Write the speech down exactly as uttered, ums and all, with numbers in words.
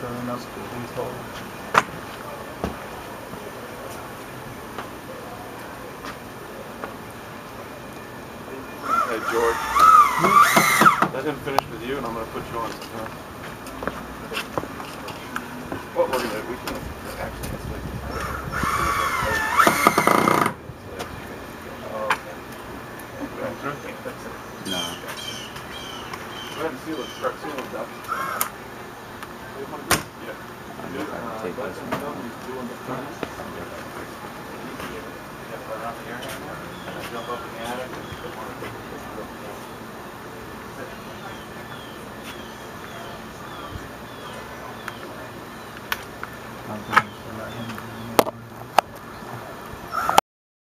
filling up these holes. Hey George, let him finish with you and I'm going to put you on. What we're going to do, we can actually, it's like, No. go ahead and seal it, start sealing it up. Yeah. I'm not going to take this one. Jump up in the attic and put one of the I'm going to let him